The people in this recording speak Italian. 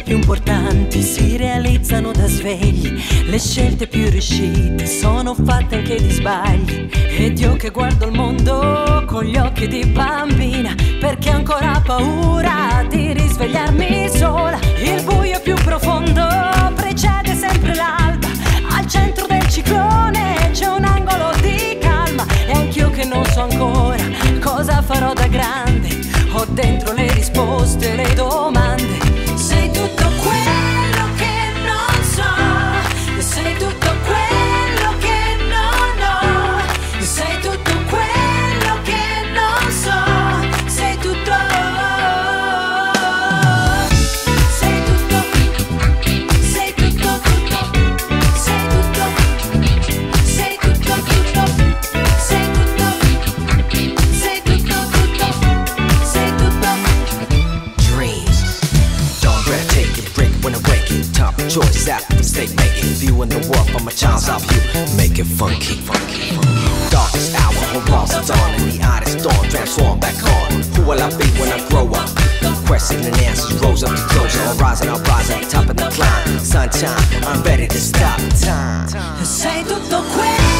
più importanti si realizzano da svegli, le scelte più riuscite sono fatte anche di sbagli. Ed io che guardo il mondo con gli occhi di bambina, perché ho ancora paura di risvegliarmi sola. Il buio più profondo precede sempre l'alba, al centro del ciclone c'è un angolo di calma. E anch'io che non so ancora cosa farò da grande, ho dentro le risposte, le domande. Sei tutto quello che non so, sei tutto quello che non ho, sei tutto quello che non so, sei tutto, sei tutto, sei tutto, sei tutto, sei tutto, sei tutto, sei tutto, sei tutto. Dreams, don't grab, take it, break it when I wake it. Top choice after mistake making, viewing the world from a child's eye view, make it funky, funky, funky. Darkest hour, horizon dawn, and the hottest dawn, transform back on. Who will I be when I grow up? Questions and answers rose up to closure. Horizon, I'll rise at the top of the climb. Sunshine, I'm ready to stop time. Sei tutto quello